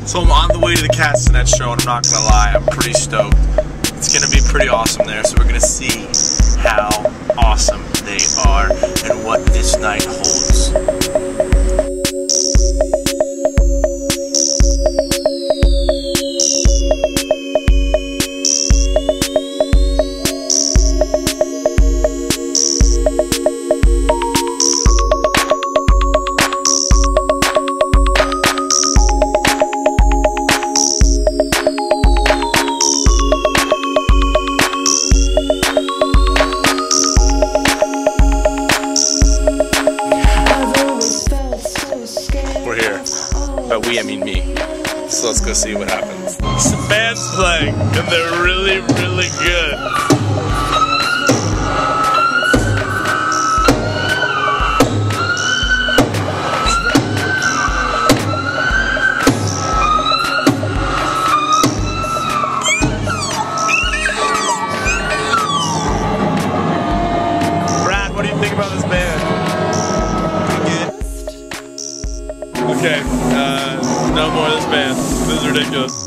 So I'm on the way to the castanets show, and I'm not gonna lie, I'm pretty stoked. It's gonna be pretty awesome there, so we're gonna see how awesome they are and what this night holds. By we, I mean me. So let's go see what happens. Some band's playing, and they're really, really good. Brad, what do you think about this band? Okay, no more of this band. This is ridiculous.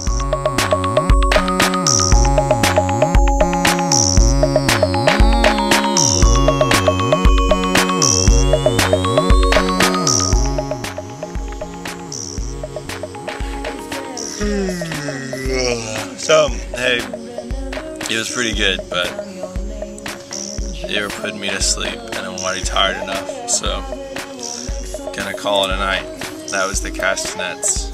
So, hey, it was pretty good, but they were putting me to sleep, and I'm already tired enough, so gonna call it a night. That was the castanets.